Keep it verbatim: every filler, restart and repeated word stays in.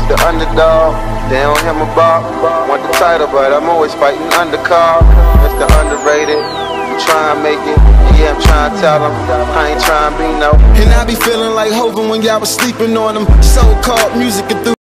the underdog. They don't hear my bop. Want the title, but I'm always fighting undercard. That's the underrated. I'm trying to make it. Yeah, I'm trying to tell them. I ain't trying to be no. And I be feeling like Hogan when y'all was sleeping on them. So-called music enthusiasts.